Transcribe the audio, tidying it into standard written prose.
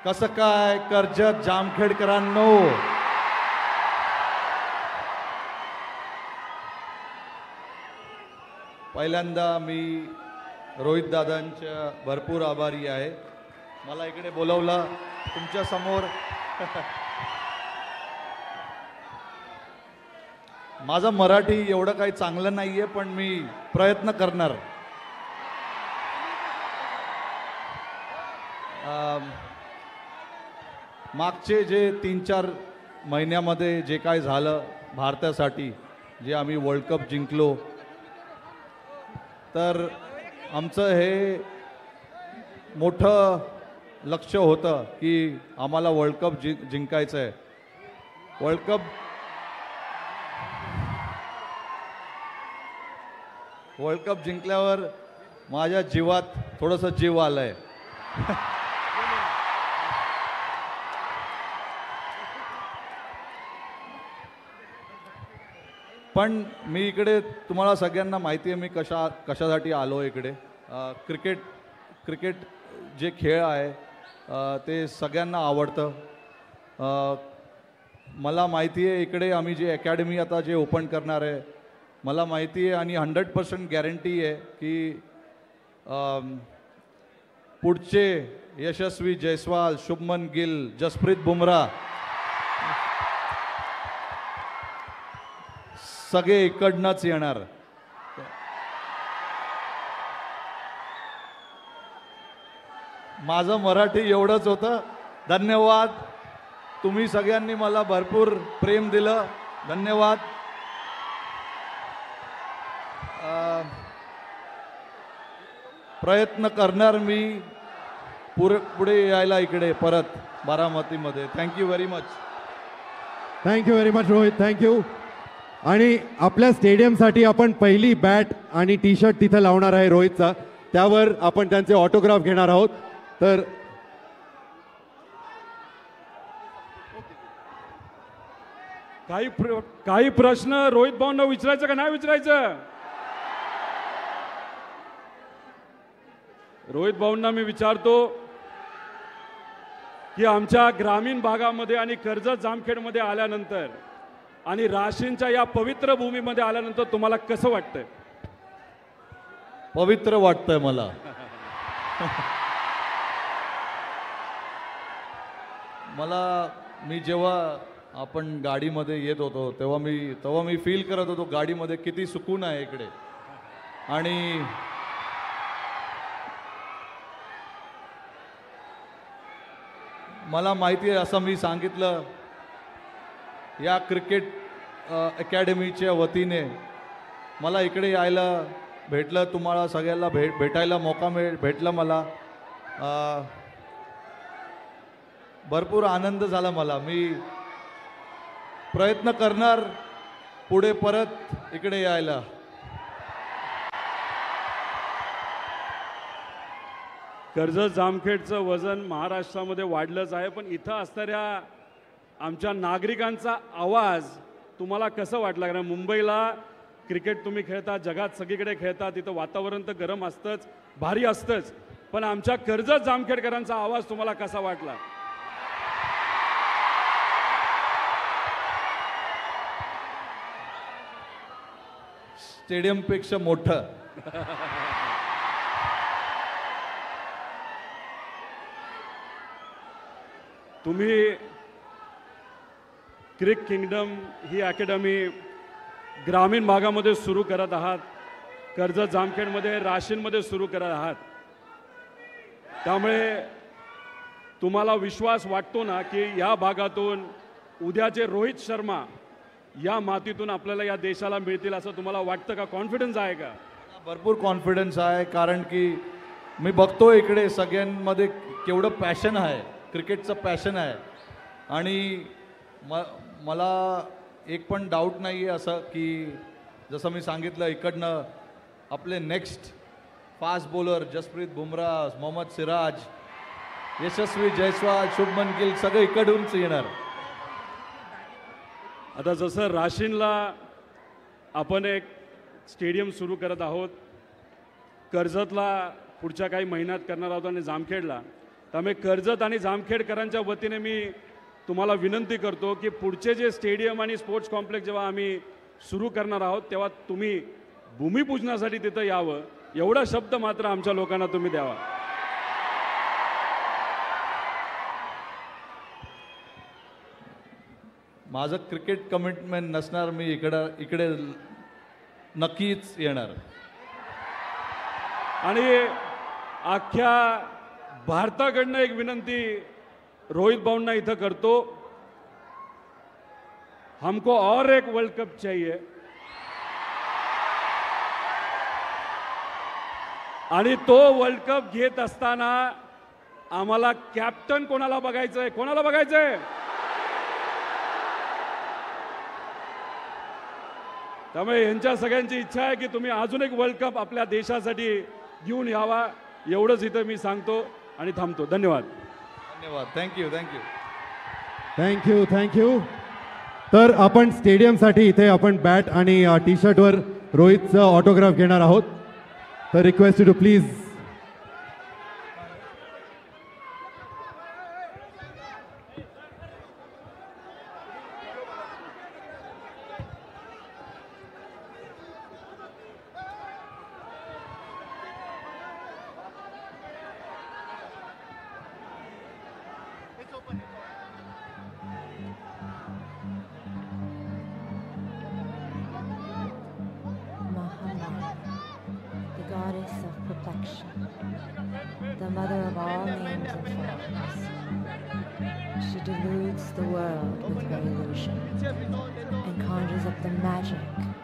कसं काय कर्जत जामखेडकरांनो, पहिल्यांदा मी रोहित दादांच्या भरपूर आभारी आहे. मला इकडे बोलवलं तुमच्या समोर. माझं मराठी एवढं काही चांगलं नाहीये, पण मी प्रयत्न करणार. मागचे जे 3-4 महिन्यामध्ये जे काय झालं भारतासाठी, जे आम्ही वर्ल्ड कप जिंकलो, तर आमचं हे मोठं लक्ष्य होतं की आम्हाला वर्ल्ड कप जिंकायचं आहे. वर्ल्ड कप जिंकल्यावर माझ्या जीवात थोडंसं जीव आलंय. पण मी इकडे, तुम्हाला सगळ्यांना माहिती आहे मी कशासाठी आलो इकडे. क्रिकेट जे खेळ आहे ते सगळ्यांना आवडतं. मला माहिती आहे इकडे आम्ही जे अकॅडमी आता जे ओपन करणार आहे, मला माहिती आहे आणि 100% गॅरंटी आहे की पुढचे यशस्वी जयस्वाल, शुभमन गिल, जसप्रीत बुमराह सगळे इकडनंच येणार. माझं मराठी एवढंच होतं. धन्यवाद. तुम्ही सगळ्यांनी मला भरपूर प्रेम दिलं. धन्यवाद. प्रयत्न करणार मी पुढे यायला इकडे परत बारामतीमध्ये. Thank you very much. Thank you very much Rohit, thank you. आणि आपल्या स्टेडियमसाठी आपण पहिली बॅट आणि टी शर्ट तिथं लावणार आहे रोहितचा. त्यावर आपण त्यांचे ऑटोग्राफ घेणार आहोत. तर काही प्रश्न रोहित भाऊंना विचारायचं का नाही विचारायचं? रोहित भाऊंना मी विचारतो की आमच्या ग्रामीण भागामध्ये आणि कर्जत जामखेडमध्ये आल्यानंतर आणि राशींच्या या पवित्र भूमीमध्ये आल्यानंतर तुम्हाला कसं वाटतंय? पवित्र वाटतंय मला. मी जेव्हा आपण गाडीमध्ये येत होतो तेव्हा मी फील करत होतो गाडीमध्ये किती सुकून आहे इकडे. आणि मला माहिती आहे, असं मी सांगितलं, या क्रिकेट अकॅडमीच्या वतीने मला इकडे यायला भेटलं, तुम्हाला सगळ्यांना भेटायला मौका भेटला. मला भरपूर आनंद झाला. मी प्रयत्न करणार पुढे परत इकडे यायला. कर्जत जामखेडचं वजन महाराष्ट्रामध्ये वाढलंच आहे, पण इथं असणाऱ्या आमच्या नागरिकांचा आवाज तुम्हाला कसं वाटला? कारण मुंबईला क्रिकेट तुम्ही खेळता, जगात सगळीकडे खेळता, तिथं वातावरण तर गरम असतंच, भारी असतंच, पण आमच्या कर्जत जामखेडकरांचा आवाज तुम्हाला कसा वाटला? स्टेडियमपेक्षा मोठं. तुम्ही क्रिक किंगडम ही अकॅडमी ग्रामीण भागामध्ये सुरू करत आहात, कर्जत जामखेडमध्ये, राशींमध्ये सुरू करत आहात. त्यामुळे तुम्हाला विश्वास वाटतो ना की या भागातून उद्याचे रोहित शर्मा या मातीतून आपल्याला या देशाला मिळतील, असं तुम्हाला वाटतं का? कॉन्फिडन्स आहे का? भरपूर कॉन्फिडन्स आहे, कारण की मी बघतो इकडे सगळ्यांमध्ये केवढं पॅशन आहे, क्रिकेटचं पॅशन आहे. आणि मला एक पण डाऊट नाही आहे असं की जसं मी सांगितलं, इकडनं आपले next fast bowler Jasprit Bumrah, Mohammed Siraj, Yashasvi Jaiswal, Shubman Gill सगळे इकडूनच येणार. आता जसं राशीनला आपण एक स्टेडियम सुरू करत आहोत, कर्जतला पुढच्या काही महिन्यात करणार आहोत आणि जामखेडला, त्यामुळे कर्जत आणि जामखेडकरांच्या वतीने मी तुम्हाला विनंती करतो की पुढचे जे स्टेडियम आणि स्पोर्ट्स कॉम्प्लेक्स जेव्हा आम्ही सुरू करणार आहोत तेव्हा तुम्ही भूमिपूजनासाठी तिथं यावं, एवढा शब्द मात्र आमच्या लोकांना तुम्ही द्यावा. माझं क्रिकेट कमिटमेंट नसणार, मी इकडे नक्कीच येणार. आणि अख्ख्या भारताकडनं एक विनंती रोहित भाऊंना इथं करतो, हमको और एक वर्ल्ड कप चाहिए. आणि तो वर्ल्ड कप घेत असताना आम्हाला कॅप्टन कोणाला बघायचंय, कोणाला बघायचंय? त्यामुळे यांच्या सगळ्यांची इच्छा आहे की तुम्ही अजून एक वर्ल्ड कप आपल्या देशासाठी घेऊन यावा, एवढंच इथं मी सांगतो आणि थांबतो. धन्यवाद. धन्यवाद. थँक्यू. थँक्यू. थँक्यू. तर आपण स्टेडियमसाठी इथे आपण बॅट आणि टी शर्टवर रोहितचं ऑटोग्राफ घेणार आहोत. तर request you to please. Goddess of perfection, the mother of all names and forms. She deludes the world with her illusion and conjures up the magic